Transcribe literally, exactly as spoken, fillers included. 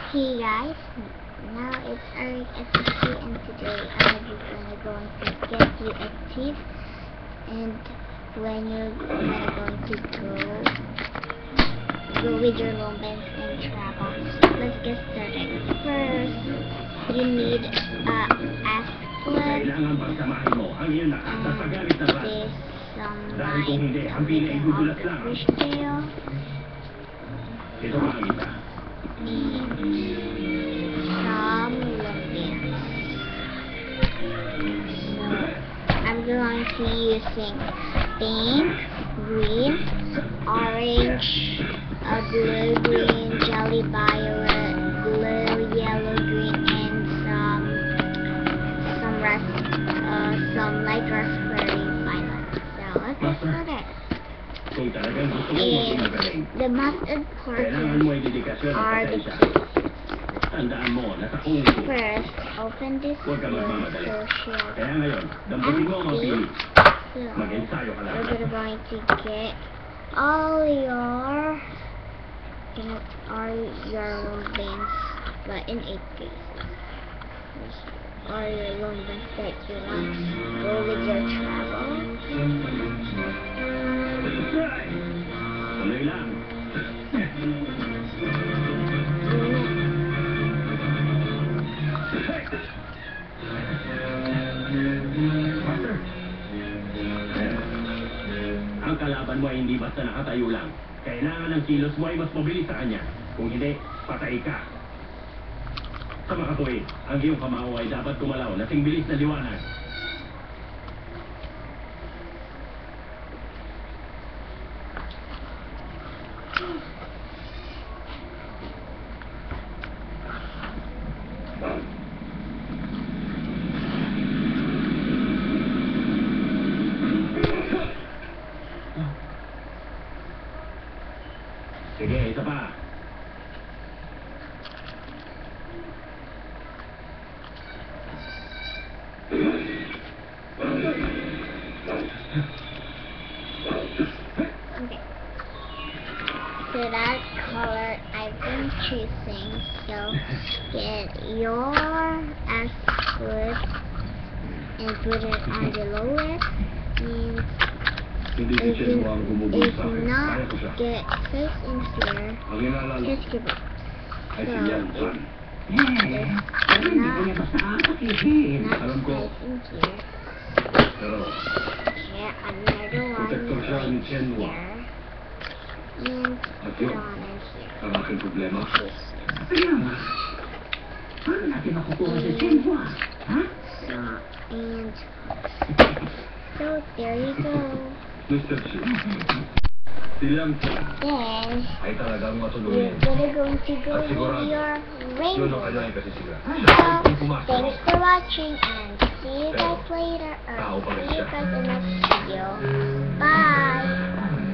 Hey guys, now it's Eric S S T and today I'm just gonna go and get you active, and when you're gonna going to go go with your Lumbens and travel. Let's get started. First, you need a asplet and this some light of fish tail. Some Lumbens. So I'm going to be using pink, green, orange, a blue, green, jelly violet, blue, yellow, green, and some some rust, uh, some light raspberry violet. So let's get started. And the mustard portions are the key. First, open this room so she'll empty. So, we're going to get all your, you know, all your Lumbens, but in eight pieces. All your Lumbens that you want to go with your travel. Tuloy lang. Master. Ang kalaban mo ay hindi basta nakatayo lang. Kailangan ng kilos mo ay mas mabilis sa kanya. Kung hindi, patay ka. Sa makatuwid, ang iyong kamao ay dapat kumalaw na sing bilis na liwanag. Sige, isa pa. Okay. So that color I've been choosing. So get your asplet and put it on the lowest. And if you, if not get face in here, just give up. So if not, not face in here, get another one right here, and put on in here. So, and so there you go. Mister Shi, silang Then ay talagang you're matuloy. gonna go to go with your Yun ang rainbow. kanyang kasigla. So thanks for watching and see you guys later, or see you guys in the next video. Bye!